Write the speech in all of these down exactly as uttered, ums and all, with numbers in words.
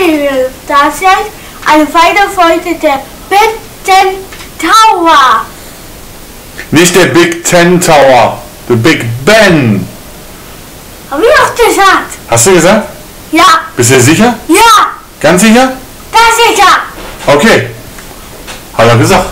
ihr das seid, eine weitere Folge der Big Ten Tower. Nicht der Big Ten Tower, der Big Ben. Hab ich auch gesagt? Hast du gesagt? Ja. Bist du sicher? Ja. Ganz sicher? Das sicher. Okay. Hat er gesagt.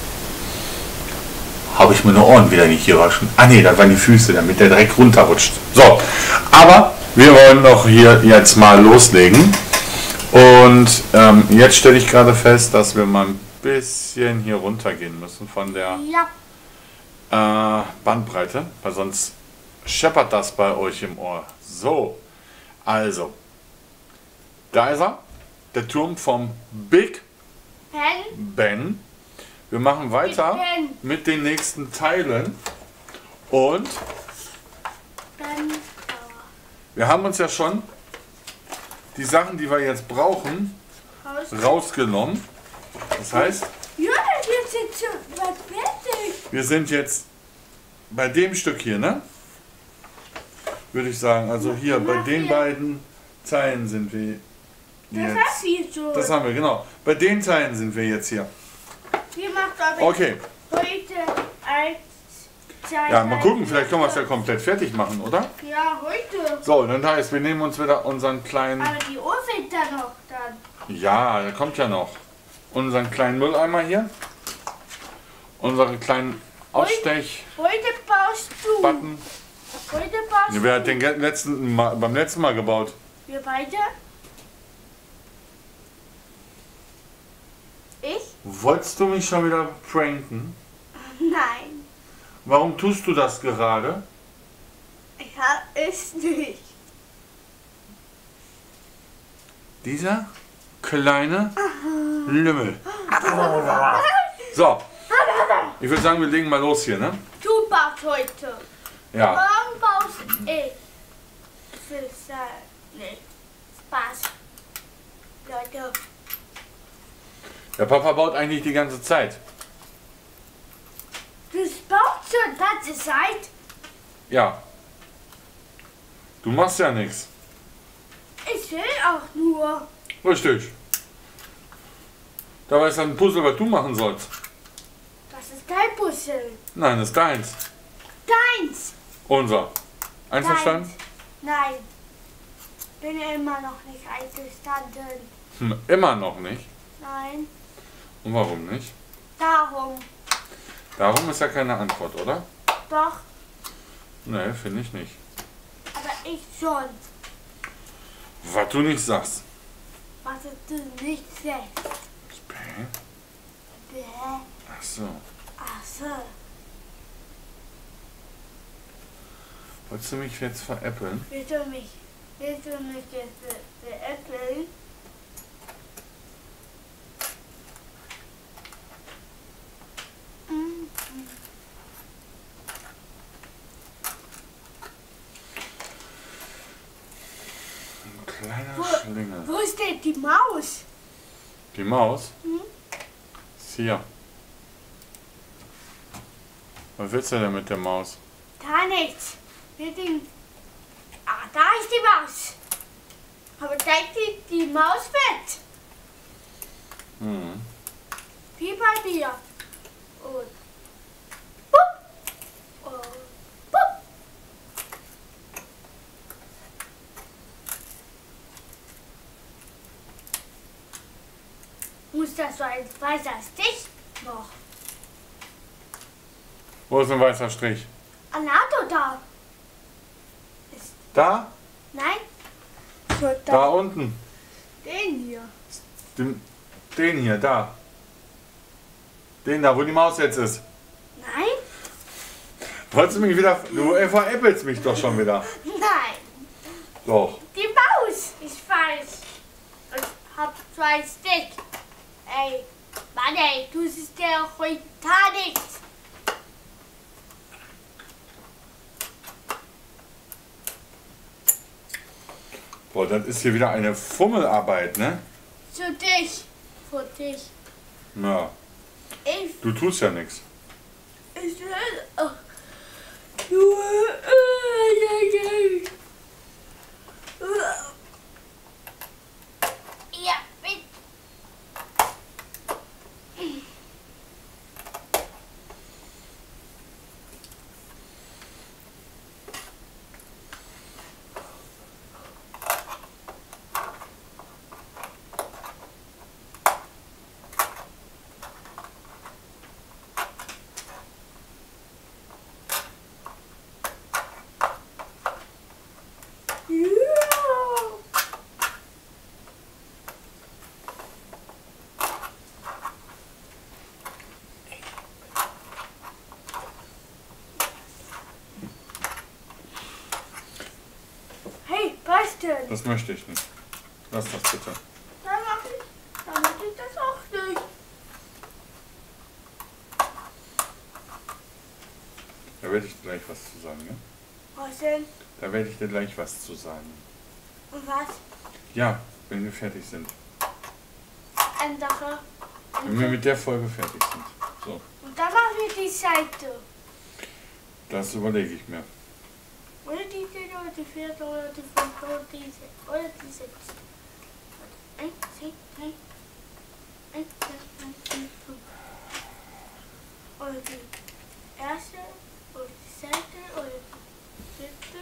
Habe ich meine Ohren wieder nicht gewaschen. Ah ne, das waren die Füße, damit der direkt runterrutscht. So, aber wir wollen doch hier jetzt mal loslegen. Und ähm, jetzt stelle ich gerade fest, dass wir mal ein bisschen hier runtergehen müssen von der Ja. äh, Bandbreite, weil sonst scheppert das bei euch im Ohr. So, also, da ist er, der Turm vom Big Ben. Ben. Wir machen weiter Big Ben. mit den nächsten Teilen und Ben. wir haben uns ja schon die Sachen, die wir jetzt brauchen, Raus. rausgenommen. Das heißt, Ja, wir sind schon bald fertig. wir sind jetzt bei dem Stück hier, ne? Würde ich sagen. Also hier bei den beiden Teilen sind wir Das jetzt. hast du schon. Das haben wir, genau. Bei den Teilen sind wir jetzt hier. Wir machen aber Okay. heute als Zeit. Ja, mal gucken, vielleicht können wir es ja komplett fertig machen, oder? Ja, heute. So, dann heißt, wir nehmen uns wieder unseren kleinen. Aber die Uhr fehlt da noch dann. Ja, der kommt ja noch. Unseren kleinen Mülleimer hier. Unseren kleinen Ausstech-Button. Heute baust du. Heute baust Wer hat den ge- letzten Mal, beim letzten Mal gebaut? wir beide. Ich? Wolltest du mich schon wieder pranken? Nein. Warum tust du das gerade? Ja, ist nicht. Dieser kleine Lümmel. So, ich würde sagen, wir legen mal los hier, ne? Du baust heute. Ja. Morgen baust ich. Das ist äh, nicht Spaß. Leute. Der Papa baut eigentlich die ganze Zeit. Das baut schon ganze Zeit. Ja. Du machst ja nichts. Ich will auch nur. Richtig. Dabei ist dann ein Puzzle, was du machen sollst. Das ist dein Puzzle. Nein, das ist deins. Deins. Unser. Einverstanden? Nein. Bin immer noch nicht einverstanden. Hm, immer noch nicht. Nein. Und warum nicht? Darum. Darum ist ja keine Antwort, oder? Doch. Nee, finde ich nicht. Aber ich schon. Was du nicht sagst. Was du nicht sagst. Bäh. Bäh. Ach so. Ach so. Wolltest du mich jetzt veräppeln? Willst du mich, willst du mich jetzt be- beäppeln? Mhm. Ein kleiner Wo- Schlingel. Wo ist denn die Maus? Die Maus? Hm? Ist hier. Was willst du denn mit der Maus? Gar nichts. Wir den ah, da ist die Maus. Aber da liegt die Maus fett. Hm. Wie bei dir. Und bupp. Und bupp. Muss das so ein weißer Stich noch? Wo ist ein weißer Strich? Anato da. Ist, Da? nein? So, da. Da unten. Den hier. Den, den hier, da. Den da, wo die Maus jetzt ist. Nein? Wolltest du mich wieder... Du veräppelst mich doch schon wieder. Nein. Doch. Die Maus. Ich weiß. Ich hab zwei Stick. Ey, Mann ey, du siehst ja heute gar nichts. Boah, das ist hier wieder eine Fummelarbeit, ne? Für dich. Für dich. Ja. Ich, Du tust ja nichts. ich will auch nur. Das möchte ich nicht. Lass das bitte. Dann mach ich, dann mach ich das auch nicht. Da werde ich dir gleich was zu sagen, ne? Was denn? Da werde ich dir gleich was zu sagen. Und was? Ja, wenn wir fertig sind. Andere. Wenn wir mit der Folge fertig sind. So, Und dann machen wir die Seite. das überlege ich mir. Oder die dritte, oder die vierte, oder die fünfte, oder die sechste, oder die sechste. Eins, zwei, drei. Eins, zwei, drei, vier, fünf. Oder die erste, oder die zweite, oder die dritte,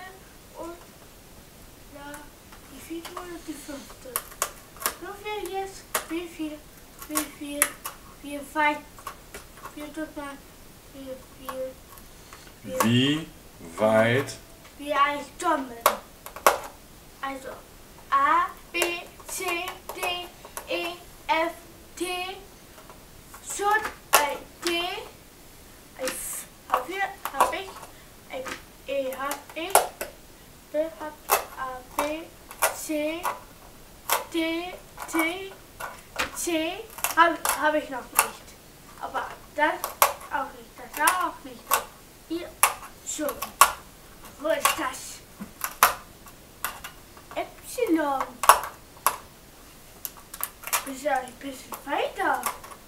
oder die vierte, oder die fünfte. So viel jetzt, wie viel, wie viel, wie weit, wie tut man, wie viel, wie, Wie weit? wie ein Dommen. Also A, B, C, D, E, F, T, so ein D, F habe hab ich, ein E habe ich, B habe A, B, C, D, T, C habe hab ich noch nicht. Aber das auch nicht, das auch nicht. Hier schon. Wo ist das? Epsilon. Bis ja ein bisschen weiter.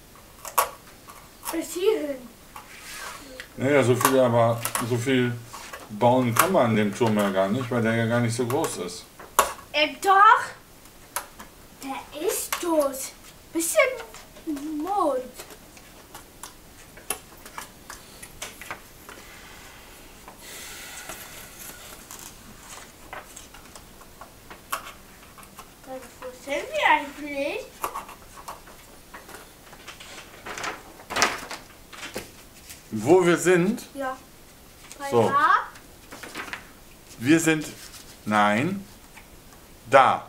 Bis hierhin. Naja, so viel, aber so viel bauen kann man an dem Turm ja gar nicht, weil der ja gar nicht so groß ist. Ähm, doch. Der ist tot. Bisschen Mond. Wo sind wir eigentlich? Wo wir sind, Ja. Bei So. A? wir sind, nein, da,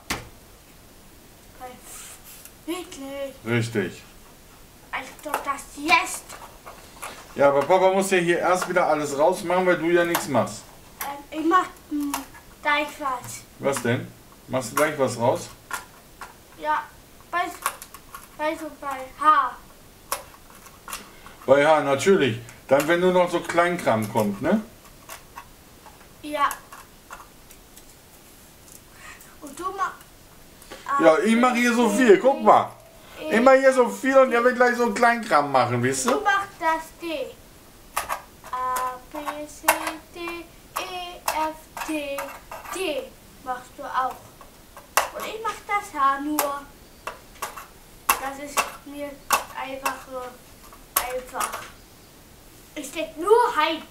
Bei wirklich. richtig. Also das jetzt. Ja, aber Papa muss ja hier erst wieder alles rausmachen, weil du ja nichts machst. Ähm, ich mach hm, gleich was. Was denn? Machst du gleich was raus? Ja, bei, bei so bei H. Weil ja, natürlich. Dann, wenn nur noch so Kleinkram kommt, ne? Ja. Und du machst. Ja, ich mache hier so viel, guck mal. Ich mache hier so viel und er will gleich so Kleinkram machen, wisst Du du? machst das D. A, B, C, D, E, F, T, D machst du auch. Und ich mach das H nur. Das ist mir einfach so einfach. Ich steck nur Hype.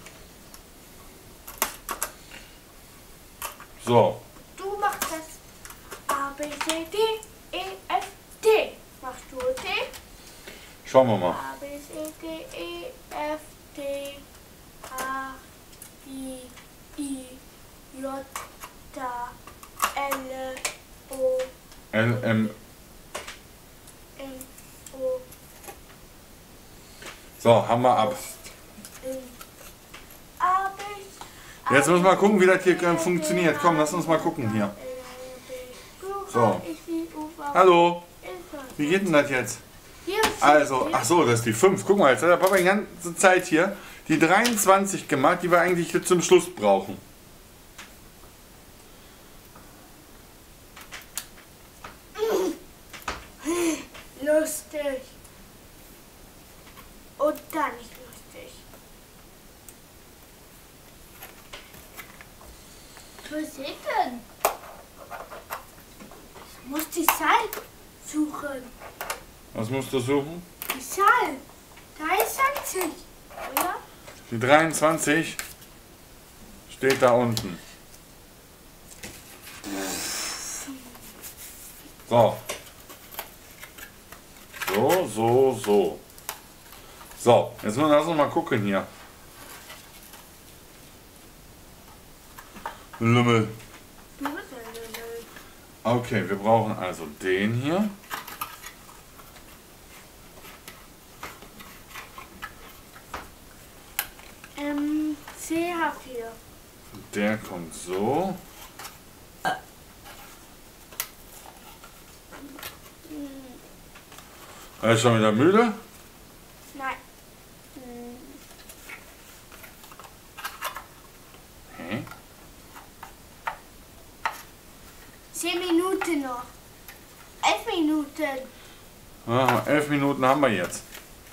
So, Du machst das A, B, C, D, E, F, T. Machst du T? schauen wir mal. A, B, C, D, E, F, T, H, I, I, J, K, L, O, L, M. N, O, So, haben wir ab. N, A, B. Jetzt müssen wir mal gucken, wie das hier äh, funktioniert. Komm, lass uns mal gucken hier. So. Hallo, wie geht denn das jetzt? Also, ach so, das ist die fünf. Guck mal, jetzt hat der Papa die ganze Zeit hier die dreiundzwanzig gemacht, die wir eigentlich hier zum Schluss brauchen. Lustig. Und dann nicht lustig. Wo ist sie denn? Ich muss die Zahl suchen. Was musst du suchen? Die Zahl. dreiundzwanzig, oder? Die dreiundzwanzig steht da unten. So. So, so, so. So, jetzt müssen wir das noch mal gucken hier. Lümmel. Okay, wir brauchen also den hier. Ähm, C H vier. Der kommt so. Er ist schon wieder müde? Nein. Hm. Hä? Zehn Minuten noch. Elf Minuten. Ah, elf Minuten haben wir jetzt.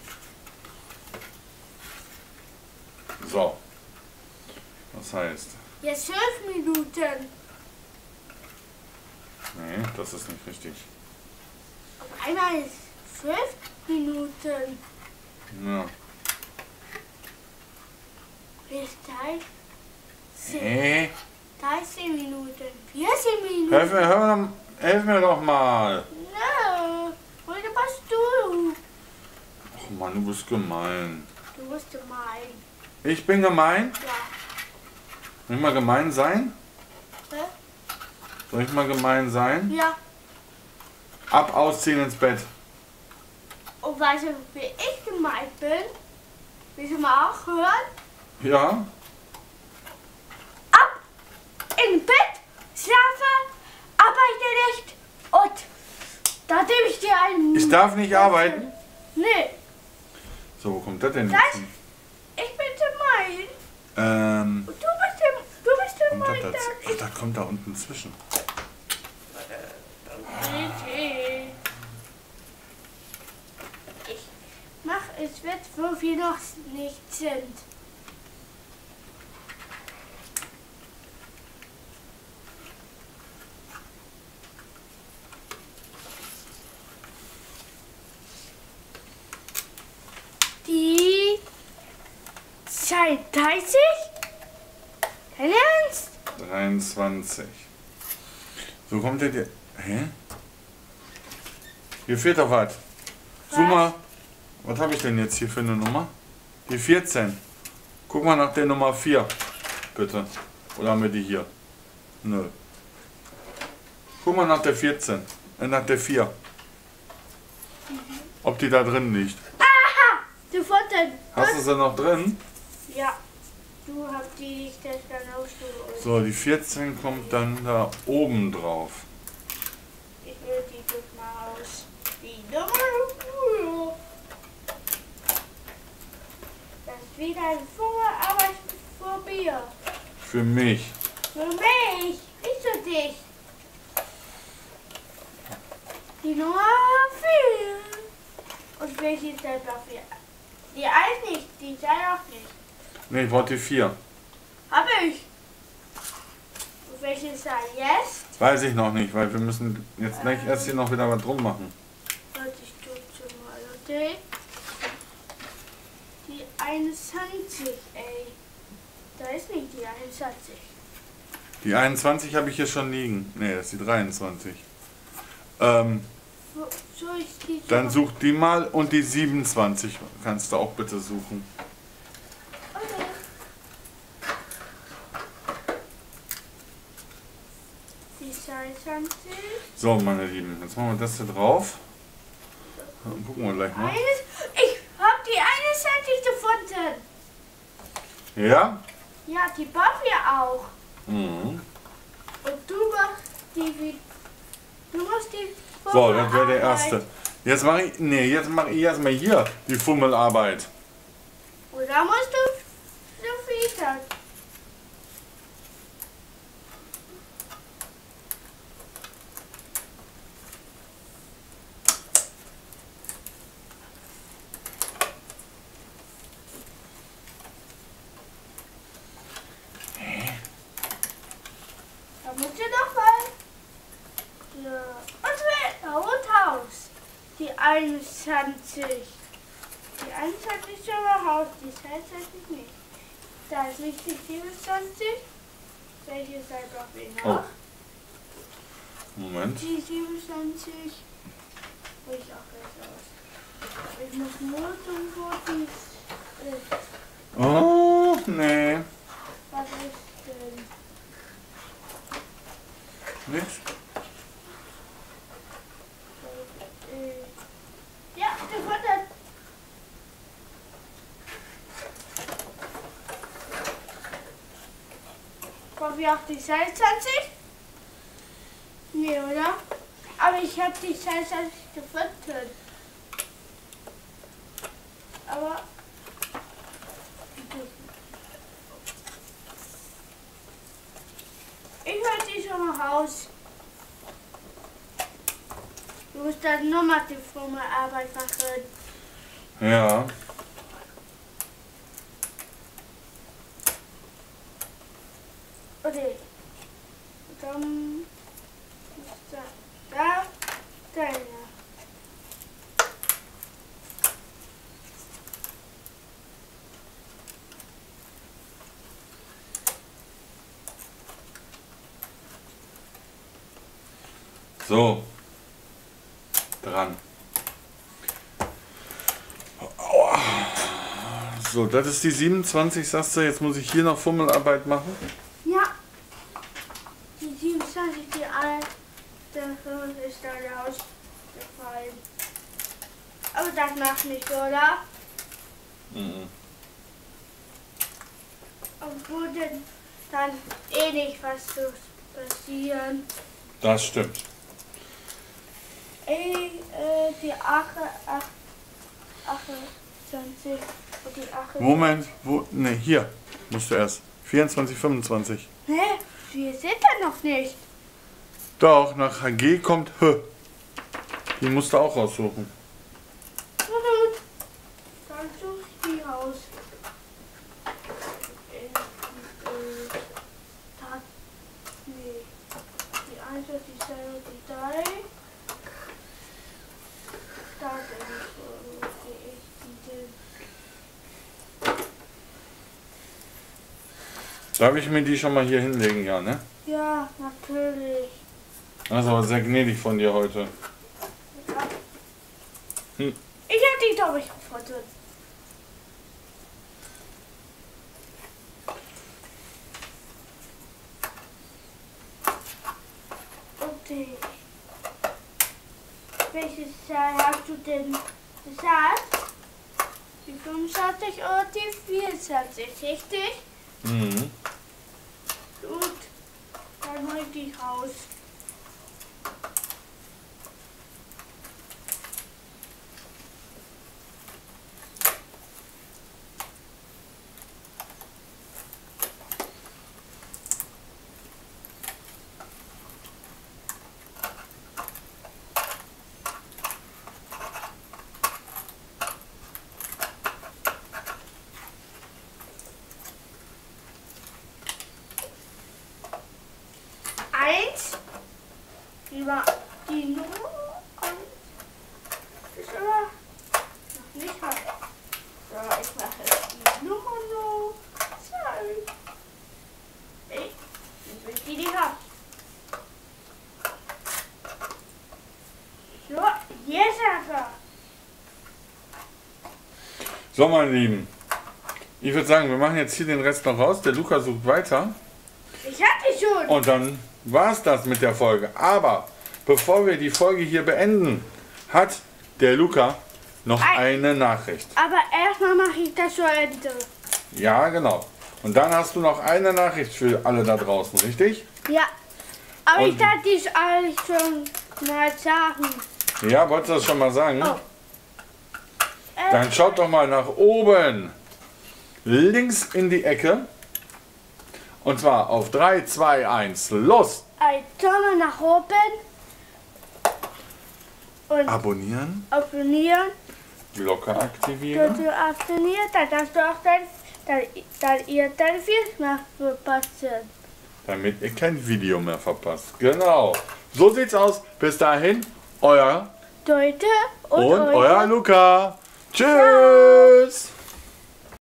So. Das heißt. Jetzt zwölf Minuten. Nee, das ist nicht richtig. Auf einmal ist zwölf Minuten. Ja. Jetzt dreizehn. Hey, dreizehn Minuten. vierzehn Minuten. helf mir, hör mir, helf mir doch mal. No. Heute warst du. Ach Mann, du bist gemein. Du bist gemein. Ich bin gemein? Ja. Soll ich mal gemein sein? Hä? Soll ich mal gemein sein? Ja. Ab, ausziehen ins Bett. Und weißt du, wie ich gemeint bin? Willst du mal auch hören? Ja? Ab in Bett, schlafe, arbeite nicht und da gebe ich dir einen... Ich darf nicht arbeiten? Nee, So, wo kommt das denn Das- jetzt hin? ich bin gemein. Ähm, Und du bist, gem- du bist kommt gemein. das da, ach, da kommt da unten zwischen. Okay. Ich mach es wird, wo wir noch nicht sind. Die Zeit dreißig? Dein Ernst? dreiundzwanzig. So kommt der. Hä? Hier fehlt doch was. Such mal. Was habe ich denn jetzt hier für eine Nummer? Die vierzehn. Guck mal nach der Nummer vier. Bitte. Oder haben wir die hier? Nö. Guck mal nach der vierzehn. Äh, nach der vier. Ob die da drin liegt. Aha! Du Futter. Hast du sie noch drin? Ja. Du hast die nicht das dann ausgeholt. So, die vierzehn kommt dann da oben drauf. Ich will die doch mal aus. Die Nummer. Das ist wieder ein Vorarbeit für Bier. Für mich. Für mich, nicht für dich. Die Nummer vier. Und welche ist das noch vier? Die eins nicht, die zwei auch nicht. Ne, ich brauche die vier. Hab ich. Und welche ist da jetzt? Weiß ich noch nicht, weil wir müssen jetzt gleich erst hier noch wieder was drum machen. Warte, ich tue schon mal, okay? Die einundzwanzig, ey. Da ist nicht die einundzwanzig. Die einundzwanzig habe ich hier schon liegen. Ne, das ist die dreiundzwanzig. Ähm, Wo soll ich die dann such die mal und die siebenundzwanzig kannst du auch bitte suchen. Okay. Die zweiundzwanzig. So, meine Lieben, jetzt machen wir das hier drauf. Dann gucken wir gleich mal. Eines, ich hab die einundzwanzig gefunden. Ja? Ja, die brauchen wir auch. Mhm. Und du machst die wie. Du musst die. So, das wäre der Fummelarbeit. erste. Jetzt mache ich. Nee, jetzt mache ich erstmal hier die Fummelarbeit. Und da musst du so viel dann. Da musst du noch mal. Ja. Und wir Rothaus. Die einundzwanzig. Die einundzwanzig ist aber Haus, die zweiundzwanzig nicht. Da ist nicht die siebenundzwanzig. Welche Seite brauchen wir noch? Oh. Moment. Die siebenundzwanzig. Wo ich auch gleich aus. Ich muss nur tun, wo die ist. Oh, nee. Was ist denn? Nichts? Ja, gefunden. Brauchen wir auch die zweiundzwanzig? Nee, oder? Aber ich habe die zweiundzwanzig gefunden. aber ich höre die schon mal raus. Du musst dann nochmal die fromme Arbeit machen. Ja. Okay. Dann ist da, da, da, ja. So. Dran. Aua. So, das ist die siebenundzwanzig, sagst du, jetzt muss ich hier noch Fummelarbeit machen? Ja. Die siebenundzwanzig, die alte ist da rausgefallen. Aber das macht nicht, oder? Mhm. Und würde dann eh nicht was so passieren. Das stimmt. Ey, äh, die achtundzwanzig und die achtundzwanzig. Moment, wo? Ne, hier musst du erst. vierundzwanzig, fünfundzwanzig. Hä? Wir sind da noch nicht. Doch, nach H G kommt H. Die musst du auch raussuchen. Na gut. Dann suche ich die raus. Äh, äh, da, nee. Die eins, die zwei und die drei. Da bin ich. Wo gehe ich die denn? Darf ich mir die schon mal hier hinlegen, ja, ne? Ja, natürlich. Das ist aber sehr gnädig von dir heute. Ja. Hm. Ich hab die, glaube ich, gefunden. Okay. Welche Zahl hast du denn gesagt? Die fünfundzwanzig oder die vierundzwanzig, richtig? Mhm. Gut, dann hol ich die raus. Eins, die war die Nummer eins, ist aber noch nicht mal. So, ich mache jetzt die Nummer noch zwei. Ey, jetzt will ich die nicht haben. So, jetzt aber. So, meine Lieben. Ich würde sagen, wir machen jetzt hier den Rest noch raus. Der Luca sucht weiter. Ich hab die schon. Und dann war es das mit der Folge. Aber bevor wir die Folge hier beenden, hat der Luca noch Ein- eine Nachricht. Aber erstmal mache ich das zu Ende. Ja, genau. Und dann hast du noch eine Nachricht für alle da draußen, richtig? Ja, aber Und- ich darf dies alles schon mal sagen. Ja, wolltest du das schon mal sagen? Oh. Äh, Dann schaut doch mal nach oben. Links in die Ecke. Und zwar auf drei, zwei, eins, los! Ein Daumen nach oben und Abonnieren, abonnieren. Glocke aktivieren. Wenn du abonnierst, dann darfst du auch dann, dann, dann ihr dein Video mehr verpassen. Damit ihr kein Video mehr verpasst. Genau. So sieht's aus. Bis dahin, euer Leute und, und eure euer Luca. Tschüss.